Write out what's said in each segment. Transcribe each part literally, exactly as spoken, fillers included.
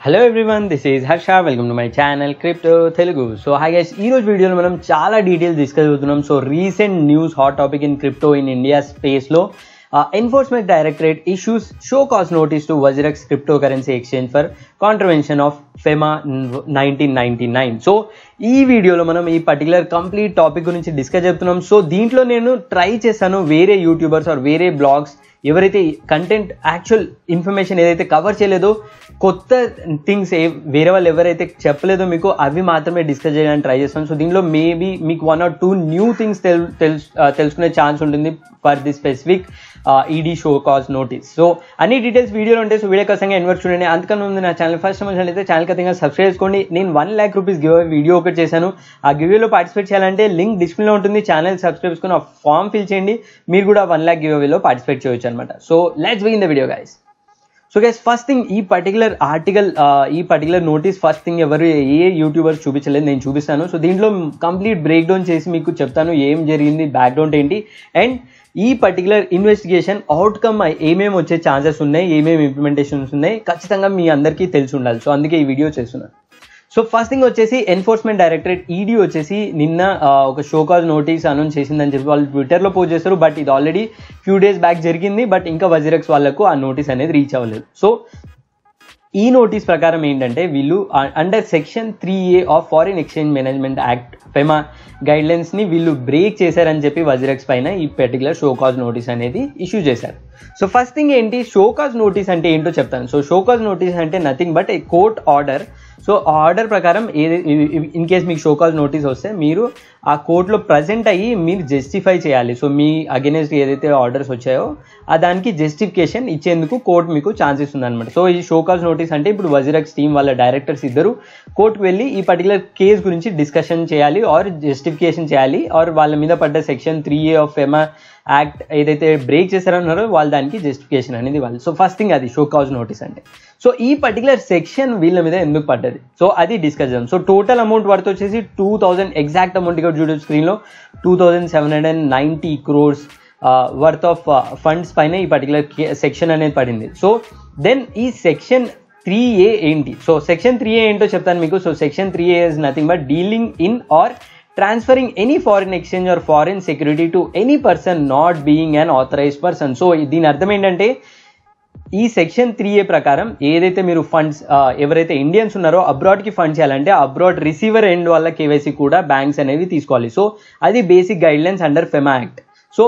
Hello everyone, this is Harsha. Welcome to my channel Crypto Telugu. So hi guys, ee roju video lo manam chaala details discuss chestunnam. So recent news hot topic in crypto in India space lo uh, Enforcement Directorate issues show cause notice to Wazirex cryptocurrency exchange for contravention of FEMA nineteen ninety-nine. So ఈ వీడియోలో మనం ఈ particular complete topic గురించి discuss చేస్తున్నాం. So దీంట్లో నేను try చేశాను వేరే యూట్యూబర్స్ ఆర్ వేరే బ్లాగ్స్ ఎవరైతే కంటెంట్ యాక్చువల్ ఇన్ఫర్మేషన్ ఏదైతే కవర్ చేయలేదో, కొత్త థింగ్స్ ఏ వేరే వాళ్ళు ఎవరైతే చెప్పలేదో మీకు అవి మాత్రమే డిస్కస్ చేయడానికి ట్రై చేస్తాను. సో దీనిలో మేబీ మీకు one or two new things తెలు తెలుసు తెలుసుకునే ఛాన్స్ ఉంటుంది for the specific ED show cause notice. So అన్ని డీటెయిల్స్ వీడియోలో ఉంటాయి. సో వీడియో ఖచ్చితంగా ఎన్వర్క్ చూడండి. అంతకన్నా ముందు నా ఛానల్ ఫస్ట్ టైం అయితే ఛానల్ ఖచ్చితంగా సబ్స్క్రైబ్ చేసుకోండి. నేను one lakh rupees give video ఒకటి చేశాను. ఆ గివ్వేలో పార్టిసిపేట్ చేయాలంటే లింక్ డిస్క్రిప్షన్లో ఉంటుంది. ఛానల్ సబ్స్క్రైబ్ చేసుకుని ఆ ఫామ్ ఫిల్ చేయండి. మీరు కూడా వన్ ల్యాక్ గివ్వేలో పార్టిసిపేట్ చేయొచ్చు అనమాట. So let's begin the video guys. So guys first thing, ఈ పర్టికులర్ ఆర్టికల్ ఈ పర్టికులర్ నోటీస్ ఫస్ట్ థింగ్ ఎవరు ఏ యూట్యూబర్స్ చూపించలేదు, నేను చూపిస్తాను. సో దీంట్లో కంప్లీట్ బ్రేక్ డౌన్ చేసి మీకు చెప్తాను ఏం జరిగింది, బ్యాక్గ్రౌండ్ ఏంటి, అండ్ ఈ పర్టికులర్ ఇన్వెస్టిగేషన్ అవుట్కమ్ ఏమేమి వచ్చే ఛాన్సెస్ ఉన్నాయి, ఏమేమి ఇంప్లిమెంటేషన్స్ ఉన్నాయి ఖచ్చితంగా మీ అందరికీ తెలిసి ఉండాలి. సో అందుకే ఈ వీడియో చేస్తున్నాను. సో ఫస్ట్ థింగ్ వచ్చేసి ఎన్ఫోర్స్మెంట్ డైరెక్టరేట్ ఈడీ వచ్చేసి నిన్న ఒక షోకాజ్ నోటీస్ అనౌన్స్ చేసిందని చెప్పి వాళ్ళు ట్విట్టర్లో పోస్ట్ చేస్తారు. బట్ ఇది ఆల్రెడీ ఫ్యూ డేస్ బ్యాక్ జరిగింది. బట్ ఇంకా వజిరెక్స్ వాళ్ళకు ఆ నోటీస్ అనేది రీచ్ అవ్వలేదు. సో ఈ నోటీస్ ప్రకారం ఏంటంటే వీళ్ళు under section three A of foreign exchange management act FEMA guidelines ని వీళ్ళు బ్రేక్ చేశారని చెప్పి వజిరెక్స్ పైన ఈ పర్టికులర్ షోకాజ్ నోటీస్ అనేది ఇష్యూ చేశారు. సో ఫస్ట్ థింగ్ ఏంటి, షోకాజ్ నోటీస్ అంటే ఏంటో చెప్తాను. సో షోకాజ్ నోటీస్ అంటే nothing but a court order. So order ప్రకారం ఏది ఇన్ కేస్ మీకు షోకాజ్ నోటీస్ వస్తే మీరు ఆ కోర్టులో ప్రజెంట్ అయ్యి మీరు జస్టిఫై చేయాలి. సో మీ అగెన్స్ట్ ఏదైతే ఆర్డర్స్ వచ్చాయో ఆ దానికి జస్టిఫికేషన్ ఇచ్చేందుకు కోర్టు మీకు ఛాన్స్ ఇస్తుంది అనమాట. సో ఈ షోకాజ్ నోటీస్ అంటే ఇప్పుడు వజిరెక్స్ టీమ్ వాళ్ళ డైరెక్టర్స్ ఇద్దరు కోర్టుకు వెళ్ళి ఈ పర్టికులర్ కేసు గురించి డిస్కషన్ చేయాలి ఆర్ జస్టిఫికేషన్ చేయాలి ఆర్ వాళ్ళ మీద పడ్డ section three A of FEMA act ఏదైతే బ్రేక్ చేశారన్నారో వాళ్ళు దానికి జస్టిఫికేషన్ అనేది వాళ్ళు. సో ఫస్ట్ థింగ్ అది షోకాజ్ నోటీస్ అంటే. సో ఈ పర్టికులర్ సెక్షన్ వీళ్ళ మీద ఎందుకు పడ్డది, సో అది డిస్కస్ చేద్దాం. సో టోటల్ అమౌంట్ వర్త్ వచ్చేసి టూ థౌసండ్ ఎగ్జాక్ట్ అమౌంట్ ఇక్కడ చూడొచ్చు స్క్రీన్లో two thousand seven hundred and ninety crores worth of funds పైన ఈ పర్టికులర్ సెక్షన్ అనేది పడింది. సో దెన్ ఈ సెక్షన్ త్రీ ఏ ఏంటి, సో సెక్షన్ త్రీ ఏ ఏంటో చెప్తాను మీకు. So section three A is nothing but dealing in or transferring any foreign exchange or foreign security to any person not being an authorized person. So దీని అర్థం ఏంటంటే ఈ section three ఏ ప్రకారం ఏదైతే మీరు ఫండ్స్ ఎవరైతే ఇండియన్స్ ఉన్నారో అబ్రాడ్కి ఫండ్ చేయాలంటే అబ్రాడ్ రిసీవర్ ఎండ్ వల్ల కేవైసీ కూడా బ్యాంక్స్ అనేవి తీసుకోవాలి. సో అది basic guidelines under FEMA act. So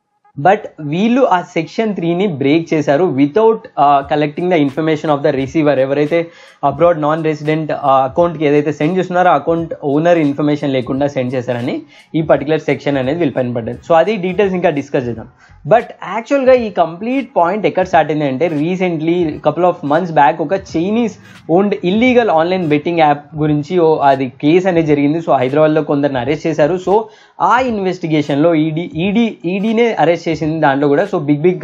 but వీళ్ళు ఆ సెక్షన్ త్రీని బ్రేక్ చేశారు without collecting the information of the receiver. ఎవరైతే అబ్రాడ్ నాన్ రెసిడెంట్ అకౌంట్కి ఏదైతే సెండ్ చేస్తున్నారో అకౌంట్ ఓనర్ ఇన్ఫర్మేషన్ లేకుండా సెండ్ చేశారని ఈ పర్టికులర్ సెక్షన్ అనేది వీళ్ళు పైన పడ్డది. సో అది డీటెయిల్స్ ఇంకా డిస్కస్ చేద్దాం. బట్ యాక్చువల్గా ఈ కంప్లీట్ పాయింట్ ఎక్కడ స్టార్ట్ అయింది అంటే recently couple of months back ఒక Chinese owned illegal online betting app గురించి అది కేసు అనేది జరిగింది. సో హైదరాబాద్లో కొందరిని అరెస్ట్ చేశారు. సో ఆ ఇన్వెస్టిగేషన్లో ఈడీ ఈడీ ఈడీనే అరెస్ట్ చేసింది దాంట్లో కూడా. సో బిగ్ బిగ్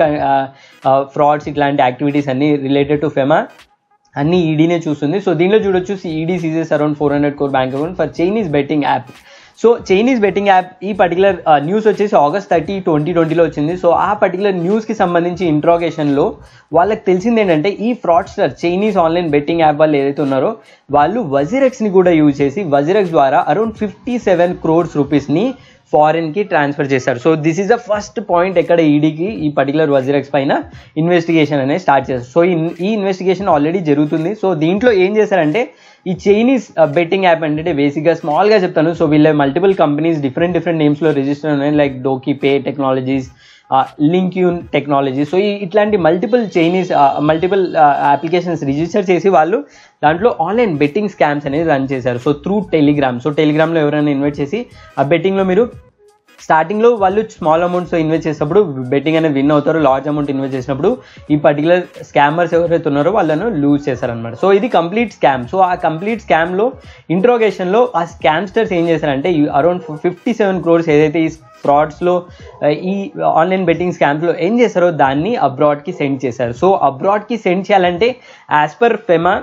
ఫ్రాడ్స్ ఇట్లాంటి యాక్టివిటీస్ అన్ని రిలేటెడ్ టు ఫెమా అన్ని ఈడీనే చూస్తుంది. సో దీనిలో చూడొచ్చు ED seizes around four hundred crore bank account for Chinese betting app. So Chinese betting app ఈ పర్టికులర్ న్యూస్ వచ్చేసి ఆగస్ట్ థర్టీ ట్వంటీ ట్వంటీలో వచ్చింది. సో ఆ పర్టికులర్ న్యూస్కి సంబంధించి ఇంట్రాగేషన్లో వాళ్ళకి తెలిసింది ఏంటంటే ఈ fraudster Chinese online betting app వాళ్ళు ఏదైతే ఉన్నారో వాళ్ళు వజిరెక్స్ని కూడా యూజ్ చేసి వజిరెక్స్ ద్వారా అరౌండ్ ఫిఫ్టీ సెవెన్ క్రోర్స్ రూపీస్ని ఫారెన్ కి ట్రాన్స్ఫర్ చేశారు. So this is the first point ఎక్కడ ఈడీకి ఈ పర్టికులర్ వజిరెక్స్ పైన ఇన్వెస్టిగేషన్ అనేది స్టార్ట్ చేస్తారు. సో ఈ ఇన్వెస్టిగేషన్ ఆల్రెడీ జరుగుతుంది. సో దీంట్లో ఏం చేశారంటే ఈ చైనీస్ బెట్టింగ్ యాప్ అంటే బేసిక్గా స్మాల్గా చెప్తాను. సో వీళ్ళ మల్టిపుల్ కంపెనీస్ డిఫరెంట్ డిఫరెంట్ నేమ్స్లో రిజిస్టర్ ఉన్నాయి, like Doki Pay Technologies, Linkyun Technology. So ఇట్లాంటి multiple Chinese multiple applications register చేసి వాళ్ళు దాంట్లో ఆన్లైన్ బెట్టింగ్ స్కామ్స్ అనేది రన్ చేశారు. So through Telegram. సో టెలిగ్రామ్లో ఎవరైనా ఇన్వైట్ చేసి ఆ బెట్టింగ్లో మీరు స్టార్టింగ్లో వాళ్ళు స్మాల్ అమౌంట్స్ ఇన్వెస్ట్ చేసినప్పుడు బెట్టింగ్ అనేది విన్ అవుతారు. లార్జ్ అమౌంట్ ఇన్వెస్ట్ చేసినప్పుడు ఈ పర్టికులర్ స్కామర్స్ ఎవరైతే ఉన్నారో వాళ్ళను లూజ్ చేశారనమాట. సో ఇది కంప్లీట్ స్కామ్. సో ఆ కంప్లీట్ స్కామ్లో ఇంట్రోగేషన్లో ఆ స్కామ్స్టర్స్ ఏం చేశారంటే అరౌండ్ ఫిఫ్టీ సెవెన్ క్రోర్స్ ఏదైతే ఈ ఫ్రాడ్స్లో ఈ ఆన్లైన్ బెట్టింగ్ స్కామ్స్లో ఏం చేశారో దాన్ని అబ్రాడ్కి సెండ్ చేశారు. సో అబ్రాడ్కి సెండ్ చేయాలంటే as per FEMA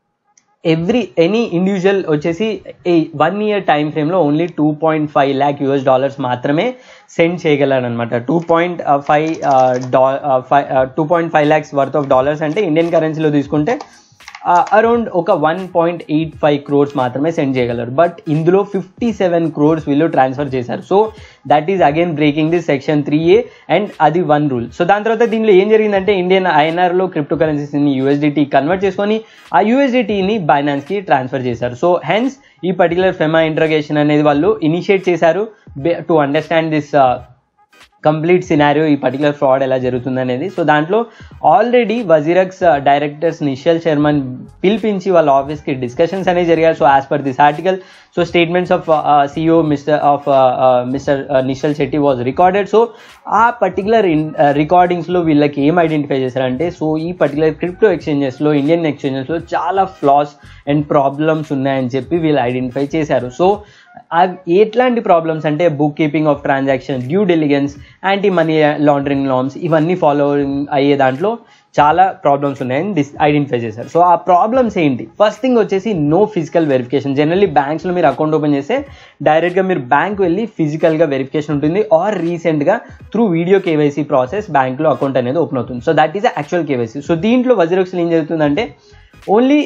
every any individual వచ్చేసి ఈ వన్ ఇయర్ టైం ఫ్రేమ్లో only two point five lakh US dollars మాత్రమే సెండ్ చేయగలరు అనమాట. టూ పాయింట్ ఫైవ్ డా five two point five lakhs worth of dollars అంటే ఇండియన్ కరెన్సీలో తీసుకుంటే అరౌండ్ ఒక one point eight five crores మాత్రమే సెండ్ చేయగలరు. బట్ ఇందులో ఫిఫ్టీ సెవెన్ క్రోర్స్ వీళ్ళు ట్రాన్స్ఫర్ చేశారు. So that is again breaking this section three A and అది వన్ రూల్. సో దాని తర్వాత దీనిలో ఏం జరిగిందంటే ఇండియన్ ఐఎన్ఆర్లో క్రిప్టో కరెన్సీస్ని యూఎస్డిటీ కన్వర్ట్ చేసుకొని ఆ యూఎస్డిటీని బైనాన్స్కి ట్రాన్స్ఫర్ చేశారు. సో హెన్స్ ఈ పర్టికులర్ ఫెమా ఇంట్రోగేషన్ అనేది వాళ్ళు ఇనిషియేట్ చేశారు to understand this complete scenario, ఈ పర్టికులర్ ఫ్రాడ్ ఎలా జరుగుతుంది అనేది. సో దాంట్లో ఆల్రెడీ వజీరక్స్ డైరెక్టర్స్ నిశ్చల్ శర్మన్ పిలిపించి వాళ్ళ ఆఫీస్కి డిస్కషన్స్ అనేవి జరిగాయి. So as per this article, so statements of CEO mister of mister Nischal Shetty was recorded. So ఆ పర్టికులర్ ఇన్ రికార్డింగ్స్లో వీళ్ళకి ఏం ఐడెంటిఫై చేశారంటే, సో ఈ పర్టికులర్ క్రిప్టో ఎక్స్చేంజెస్లో, ఇండియన్ ఎక్స్చేంజెస్లో చాలా ఫ్లాస్ అండ్ ప్రాబ్లమ్స్ ఉన్నాయని చెప్పి వీళ్ళు ఐడెంటిఫై చేశారు. సో ఎట్లాంటి ప్రాబ్లమ్స్ అంటే book keeping of transaction, due diligence, anti money laundering norms ఇవన్నీ ఫాలోయింగ్ అయ్యే దాంట్లో చాలా ప్రాబ్లమ్స్ ఉన్నాయని డిస్ ఐడెంటిఫై చేశారు. సో ఆ ప్రాబ్లమ్స్ ఏంటి? ఫస్ట్ థింగ్ వచ్చేసి నో ఫిజికల్ వెరిఫికేషన్. జనరల్లీ బ్యాంక్స్లో మీరు అకౌంట్ ఓపెన్ చేస్తే డైరెక్ట్గా మీరు బ్యాంక్ వెళ్ళి ఫిజికల్గా వెరిఫికేషన్ ఉంటుంది, ఆర్ రీసెంట్గా త్రూ వీడియో కేవైసీ ప్రాసెస్ బ్యాంక్లో అకౌంట్ అనేది ఓపెన్ అవుతుంది. So that is actual KYC. So దీంట్లో వజీరక్స్లో ఏం జరుగుతుందంటే only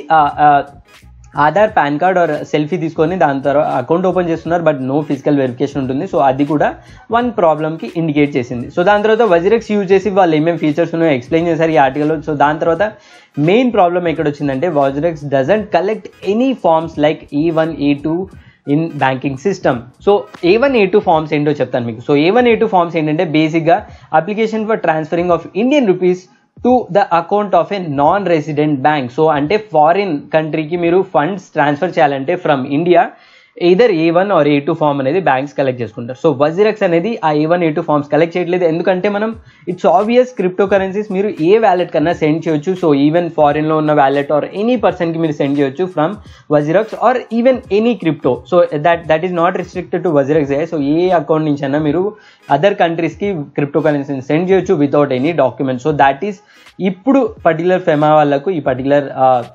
Aadhaar, PAN card or selfie తీసుకొని దాని తర్వాత అకౌంట్ ఓపెన్ చేస్తున్నారు, బట్ నో ఫిజికల్ వెరిఫికేషన్ ఉంటుంది. సో అది కూడా వన్ ప్రాబ్లమ్కి ఇండికేట్ చేసింది. సో దాని తర్వాత వజీరక్స్ యూజ్ చేసి వాళ్ళు ఏమేమి ఫీచర్స్ ఉన్నాయో ఎక్స్ప్లెయిన్ చేశారు ఈ ఆర్టికల్లో. సో దాని తర్వాత మెయిన్ ప్రాబ్లమ్ ఎక్కడ వచ్చిందంటే, WazirX doesn't collect any forms like A one A two in banking system. So A one A two forms ఏంటో చెప్తాను మీకు. So A one A two forms ఏంటంటే బేసిక్గా application for transferring of Indian rupees to the account of a non resident bank. So అంటే foreign కంట్రీకి మీరు funds transfer చేయాలంటే from India either A one or A two form అనేది banks collect చేసుకుంటారు. So వజీరక్స్ అనేది ఆ A one A two forms collect చేయట్లేదు. ఎందుకంటే మనం ఇట్స్ ఆబ్వియస్ క్రిప్టో కరెన్సీస్ మీరు ఏ వ్యాలెట్ కన్నా సెండ్ చేయొచ్చు. సో ఈవెన్ ఫారిన్లో ఉన్న వ్యాలెట్ ఆర్ ఎనీ పర్సన్కి మీరు సెండ్ చేయొచ్చు from WazirX or even any crypto. So that that is not restricted to WazirX. So ఏ అకౌంట్ నుంచి అయినా మీరు అదర్ కంట్రీస్కి క్రిప్టో కరెన్సీని సెండ్ చేయొచ్చు without any document. So that is ఇప్పుడు పర్టికులర్ ఫెమా వాళ్ళకు ఈ పర్టికులర్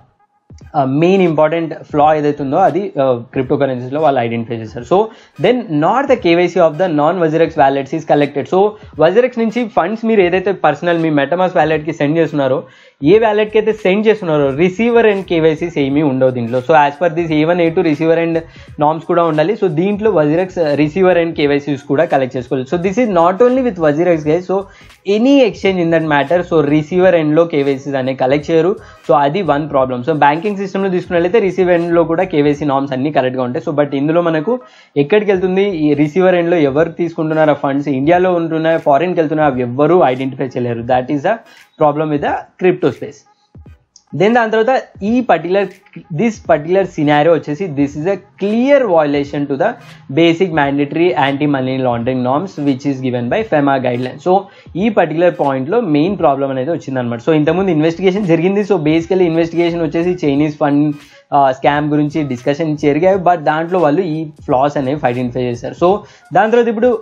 మెయిన్ ఇంపార్టెంట్ ఫ్లా ఏదైతే ఉందో అది క్రిప్టో కరెన్సీస్లో వాళ్ళు ఐడెంటిఫై చేశారు. So then not the KYC of the non WazirX wallets is collected. So WazirX నుంచి ఫండ్స్ మీరు ఏదైతే పర్సనల్ మీ మెటమాస్ వ్యాలెట్కి సెండ్ చేస్తున్నారో, ఏ వ్యాలెట్కి అయితే సెండ్ చేస్తున్నారో రిసీవర్ అండ్ కేవైసీస్ ఏమీ ఉండవు దీంట్లో. So as per this A one A two receiver and norms కూడా ఉండాలి. సో దీంట్లో వజీరక్స్ రిసీవర్ అండ్ కేవైసీస్ కూడా కలెక్ట్ చేసుకోవాలి. So this is not only with WazirX guys. So any exchange in that matter, so receiver ఎండ్లో KYCs అనేవి collect చేయరు. So అది one problem. So banking సిస్టమ్లో తీసుకున్నట్లయితే రిసీవర్ ఎండ్లో కూడా కేవైసీ నామ్స్ అన్ని కరెక్ట్గా ఉంటాయి. సో బట్ ఇందులో మనకు ఎక్కడికి వెళ్తుంది, ఈ రిసీవర్ ఎండ్లో ఎవరు తీసుకుంటున్నారు ఆ ఫండ్స్, ఇండియాలో ఉంటున్నాయి ఫారిన్కి వెళ్తున్నాయి, అవి ఎవ్వరూ ఐడెంటిఫై చేయలేరు. That is the problem with the crypto space. Then దాని తర్వాత ఈ పర్టికులర్ దిస్ పర్టికులర్ సినారియో వచ్చేసి this is a clear violation to the basic mandatory anti money laundering norms which is given by FEMA guideline. So ఈ particular పాయింట్లో main problem అనేది వచ్చిందనమాట. సో ఇంతకుముందు ఇన్వెస్టిగేషన్ జరిగింది. సో బేసికలీ ఇన్వెస్టిగేషన్ వచ్చేసి Chinese fund scam గురించి discussion జరిగాయి, బట్ దాంట్లో వాళ్ళు ఈ ఫ్లాస్ అనేవి ఐడెంటిఫై చేశారు. సో దాని తర్వాత ఇప్పుడు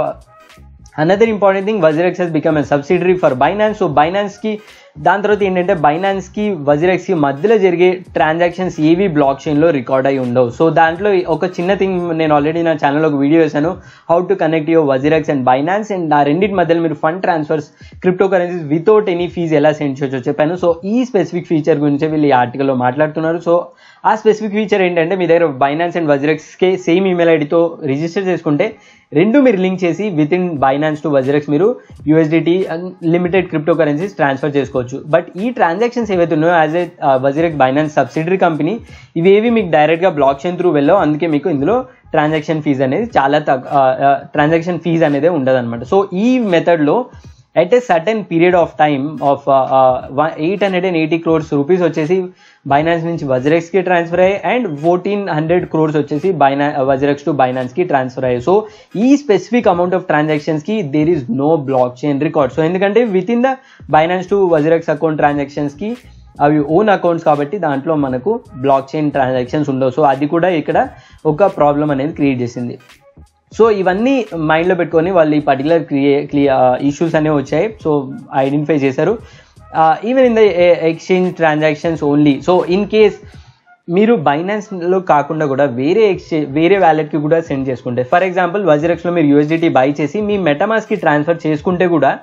another important thing, WazirX has become a subsidiary for Binance. So బైనాన్స్కి దాని తర్వాత ఏంటంటే బైనాన్స్కి వజీరక్స్కి మధ్యలో జరిగే ట్రాన్సాక్షన్స్ ఏవి బ్లాక్ చైన్లో రికార్డ్ అయి ఉండవు. సో దాంట్లో ఒక చిన్న థింగ్ నేను ఆల్రెడీ నా ఛానల్లో ఒక వీడియో వేసాను, how to connect your WazirX and Binance, and ఆ రెండింటి మధ్యలో మీరు fund transfers crypto currencies without any fees ఎలా సెండ్ చేయొచ్చో చెప్పాను. సో ఈ స్పెసిఫిక్ ఫీచర్ గురించి వీళ్ళు ఈ ఆర్టికల్లో మాట్లాడుతున్నారు. సో ఆ స్పెసిఫిక్ ఫీచర్ ఏంటంటే మీ దగ్గర బైనాన్స్ అండ్ వజీరక్స్కి సేమ్ ఈమెయిల్ ఐడితో రిజిస్టర్ చేసుకుంటే రెండు మీరు లింక్ చేసి within Binance to WazirX మీరు USDT limited crypto currencies transfer చేసుకోవచ్చు. బట్ ఈ ట్రాన్సాక్షన్స్ ఏవైతే ఉన్నాయో as a WazirX Binance subsidiary company ఇవేవి మీకు డైరెక్ట్గా బ్లాక్ చైన్ త్రూ వెళ్ళవు. అందుకే మీకు ఇందులో ట్రాన్సాక్షన్ ఫీజ్ అనేది చాలా తక్కువ ట్రాన్సాక్షన్ ఫీజ్ అనేది ఉండదు అనమాట. సో ఈ మెథడ్లో at a certain period of time of eight hundred eighty crores rupees వచ్చేసి బైనాన్స్ నుంచి వజీరక్స్కి ట్రాన్స్ఫర్ అయ్యాయి, అండ్ ఫోర్టీన్ హండ్రెడ్ క్రోర్స్ వచ్చేసి బైనా వజీరక్స్ టు బైనాన్స్కి ట్రాన్స్ఫర్ అయ్యాయి. సో ఈ స్పెసిఫిక్ అమౌంట్ ఆఫ్ ట్రాన్సాక్షన్స్కి there is no blockchain record. So ఎందుకంటే within the Binance to WazirX account ట్రాన్సాక్షన్స్కి అవి ఓన్ అకౌంట్స్ కాబట్టి దాంట్లో మనకు బ్లాక్ చైన్ ట్రాన్సాక్షన్స్ ఉండవు. సో అది కూడా ఇక్కడ ఒక ప్రాబ్లం అనేది క్రియేట్ చేసింది. సో ఇవన్నీ మైండ్లో పెట్టుకొని వాళ్ళు ఈ పర్టికులర్ క్రియే క్లియర్ ఇష్యూస్ అనేవి వచ్చాయి. సో ఐడెంటిఫై చేశారు even in the exchange transactions only. So in case మీరు బైనాన్స్లో కాకుండా కూడా వేరే ఎక్స్చేంజ్ వేరే వ్యాలెట్కి కూడా సెండ్ చేసుకుంటే, ఫర్ ఎగ్జాంపుల్ వజీరక్స్లో మీరు యూఎస్డిటీ బై చేసి మీ మెటమాస్కి ట్రాన్స్ఫర్ చేసుకుంటే కూడా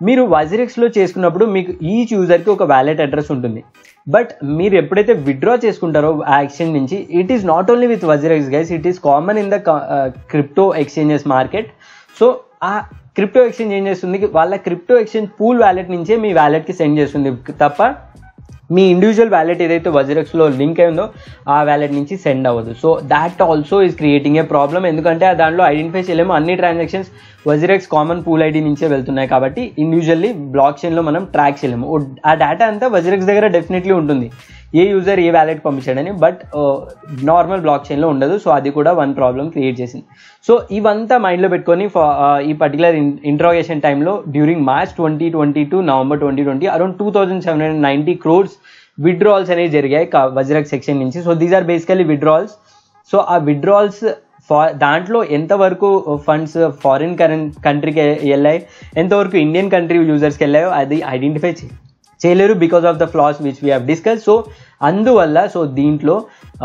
మీరు వజిరెక్స్లో చేసుకున్నప్పుడు మీకు ఈచ్ యూజర్కి ఒక వ్యాలెట్ అడ్రస్ ఉంటుంది. బట్ మీరు ఎప్పుడైతే విత్డ్రా చేసుకుంటారో ఆ ఎక్స్చేంజ్ నుంచి, it is not only with WazirX guys, it is common in the crypto exchanges market. So ఆ క్రిప్టో ఎక్స్చేంజ్ ఏం చేస్తుంది, వాళ్ళ క్రిప్టో ఎక్స్చేంజ్ పూల్ వ్యాలెట్ నుంచే మీ వ్యాలెట్కి సెండ్ చేస్తుంది తప్ప మీ ఇండివిజువల్ వ్యాలెట్ ఏదైతే వజిరెక్స్లో లింక్ అయిందో ఆ వ్యాలెట్ నుంచి సెండ్ అవ్వదు. So that also is creating a problem. ఎందుకంటే దాంట్లో ఐడెంటిఫై చేయలేము, అన్ని transactions WazirX common pool ID నుంచే వెళ్తున్నాయి కాబట్టి ఇండివిజువల్లీ బ్లాక్ చైన్లో మనం ట్రాక్ చేయలేము. ఆ డేటా అంతా వజిరెక్స్ దగ్గర డెఫినెట్లీ ఉంటుంది, ఏ యూజర్ ఏ వ్యాలెట్ పంపించాడని, బట్ నార్మల్ బ్లాక్ చైన్లో ఉండదు. సో అది కూడా వన్ ప్రాబ్లం క్రియేట్ చేసింది. సో ఇవంతా మైండ్లో పెట్టుకొని ఈ పర్టికులర్ ఇంట్రాగేషన్ టైంలో during March twenty twenty two November twenty twenty around two thousand seven hundred ninety crores withdrawals అనేవి జరిగాయి వజిరెక్స్ సెక్షన్ నుంచి. So these are basically withdrawals. So ఆ విత్డ్రాల్స్ ఫా దాంట్లో ఎంతవరకు ఫండ్స్ ఫారిన్ కరెంట్ కంట్రీకి వెళ్ళాయి, ఎంతవరకు ఇండియన్ కంట్రీ యూజర్స్కి వెళ్ళాయో అది ఐడెంటిఫై చేయలేరు because of the flaws which we have discuss. So అందువల్ల సో దీంట్లో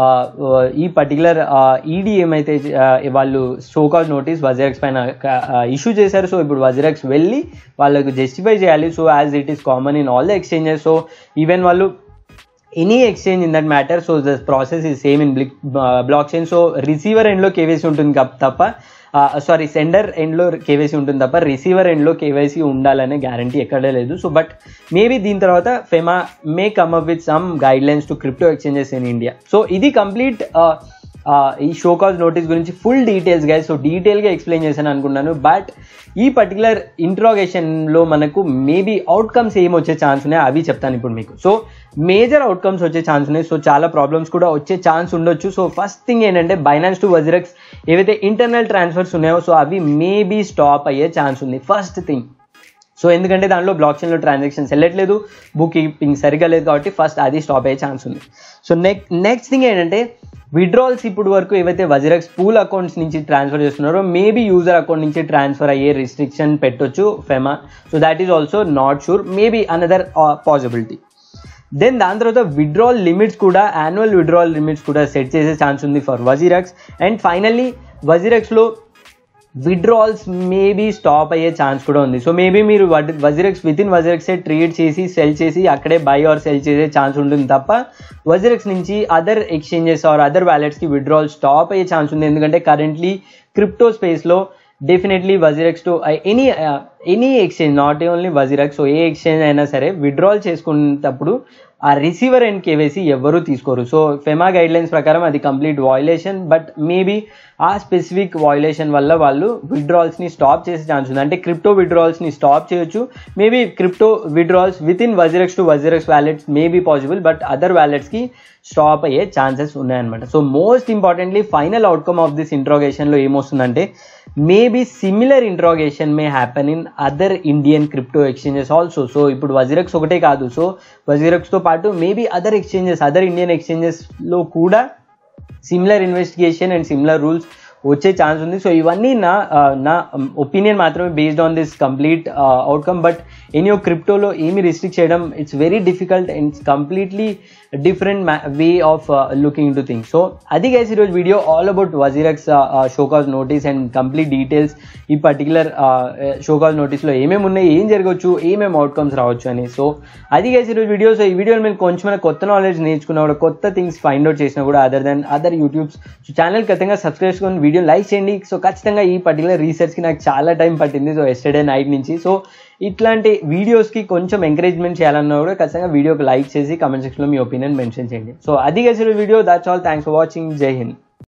ఈ పర్టికులర్ ఈడీ ఏమైతే వాళ్ళు షోకాజ్ నోటీస్ వజిరెక్స్ పైన ఇష్యూ చేశారు. సో ఇప్పుడు వజిరెక్స్ వెళ్ళి వాళ్ళకు జస్టిఫై చేయాలి. So as it is common in all the exchanges. So even వాళ్ళు any exchange in that matter, so the process is same in blockchain. So receiver ఎండ్లో KYC ఉంటుంది తప్ప, సారీ సెండర్ ఎండ్లో KYC ఉంటుంది తప్ప receiver ఎండ్లో KYC ఉండాలనే guarantee ఎక్కడే లేదు. సో బట్ మేబీ దీని తర్వాత FEMA may come up with some guidelines to crypto exchanges in India. So ఇది కంప్లీట్ ఈ షోకాజ్ నోటీస్ గురించి ఫుల్ డీటెయిల్స్ గైస్. సో డీటెయిల్గా ఎక్స్ప్లెయిన్ చేశాను అనుకున్నాను. బట్ ఈ పర్టికులర్ ఇంట్రాగేషన్లో మనకు మేబీ అవుట్కమ్స్ ఏమి వచ్చే ఛాన్స్ ఉన్నాయి అవి చెప్తాను ఇప్పుడు మీకు. సో మేజర్ అవుట్కమ్స్ వచ్చే ఛాన్స్ ఉన్నాయి. సో చాలా ప్రాబ్లమ్స్ కూడా వచ్చే ఛాన్స్ ఉండొచ్చు. సో ఫస్ట్ థింగ్ ఏంటంటే బైనాన్స్ టు వజిరెక్స్ ఏవైతే ఇంటర్నల్ ట్రాన్స్ఫర్స్ ఉన్నాయో సో అవి మేబీ స్టాప్ అయ్యే ఛాన్స్ ఉంది ఫస్ట్ థింగ్. సో ఎందుకంటే దాంట్లో బ్లాక్ చైన్లో ట్రాన్సాక్షన్స్ వెళ్ళట్లేదు, బుక్ కీపింగ్ సరిగ్గా లేదు కాబట్టి ఫస్ట్ అది స్టాప్ అయ్యే ఛాన్స్ ఉంది. సో నెక్స్ట్ నెక్స్ట్ థింగ్ ఏంటంటే విత్డ్రాల్స్ ఇప్పుడు వరకు ఏవైతే వజిరెక్స్ పూల్ అకౌంట్స్ నుంచి ట్రాన్స్ఫర్ చేస్తున్నారో మేబీ యూజర్ అకౌంట్ నుంచి ట్రాన్స్ఫర్ అయ్యే రిస్ట్రిక్షన్ పెట్టొచ్చు FEMA. So that is also not sure, maybe another possibility. Then దాని తర్వాత విత్డ్రాల్ లిమిట్స్ కూడా, యాన్యువల్ విత్డ్రాల్ లిమిట్స్ కూడా సెట్ చేసే ఛాన్స్ ఉంది ఫర్ వజిరెక్స్. అండ్ ఫైనల్లీ వజిరెక్స్లో విత్డ్రాల్స్ మేబీ స్టాప్ అయ్యే ఛాన్స్ కూడా ఉంది. సో మేబీ మీరు వజిరెక్స్ విత్ ఇన్ వజిరెక్సే ట్రేడ్ చేసి సెల్ చేసి అక్కడే బై ఆర్ సెల్ చేసే ఛాన్స్ ఉంటుంది తప్ప వజిరెక్స్ నుంచి other exchanges or other వ్యాలెట్స్కి withdrawal stop అయ్యే ఛాన్స్ ఉంది. ఎందుకంటే కరెంట్లీ క్రిప్టో స్పేస్లో definitely WazirX to any any exchange, not only WazirX, so ఏ ఎక్స్చేంజ్ అయినా సరే విత్డ్రాల్ చేసుకునేటప్పుడు ఆ రిసీవర్ అండ్ కేవైసీ ఎవరు తీసుకోరు. సో ఫెమా గైడ్ లైన్స్ ప్రకారం అది కంప్లీట్ వాయిలేషన్. బట్ మేబీ ఆ స్పెసిఫిక్ వాయిలేషన్ వల్ల వాళ్ళు విత్డ్రాల్స్ని స్టాప్ చేసే ఛాన్స్ ఉంది. అంటే క్రిప్టో విత్డ్రాల్స్ని స్టాప్ చేయొచ్చు. Maybe crypto withdrawals within WazirX to WazirX wallets maybe possible, but other వ్యాలెట్స్కి స్టాప్ అయ్యే ఛాన్సెస్ ఉన్నాయన్నమాట. So most importantly final outcome of this ఇంట్రాగేషన్లో ఏమొస్తుందంటే maybe similar interrogation may happen in other Indian crypto exchanges also. So ఇప్పుడు వజిరెక్స్ ఒకటే కాదు, సో వజిరెక్స్తో పాటు maybe other exchanges, other Indian ఎక్స్చేంజెస్లో కూడా similar investigation and similar rules వచ్చే ఛాన్స్ ఉంది. సో ఇవన్నీ నా నా ఒపీనియన్ మాత్రమే based on this complete outcome. But any క్రిప్టోలో ఏమి రిస్ట్రిక్ట్ చేయడం it's very difficult and it's completely different way of looking to things. So అది గైస్ ఈరోజు video all about WazirX show cause notice and complete details, ఈ particular show cause నోటీస్లో ఏమేమి ఉన్నాయి, ఏం జరగవచ్చు, ఏమేమి అవుట్కమ్స్ రావచ్చు అని. సో అది గైస్ ఈరోజు వీడియో. సో ఈ వీడియోలో మీరు కొంచెం కొత్త నాలెడ్జ్ నేర్చుకున్నా కూడా, కొత్త థింగ్స్ ఫైండ్ అవుట్ చేసినా కూడా other than other YouTubes. So channel ఖచ్చితంగా సబ్స్క్రైబ్ చేసుకొని వీడియో లైక్ చేయండి. సో ఖచ్చితంగా ఈ పర్టికులర్ రీసెర్చ్కి నాకు చాలా టైం పట్టింది, సో ఎస్టర్డే నైట్ నుంచి. సో ఇట్లాంటి వీడియోస్కి కొంచెం ఎంకరేజ్మెంట్ చేయాలన్నా కూడా ఖచ్చితంగా వీడియోకి లైక్ చేసి కమెంట్ సెక్షన్లో మీ ఒపీనియన్ మెన్షన్ చేయండి. సో అది గైస్ ఈరోజు video. That's all. Thanks for watching. జై హింద్.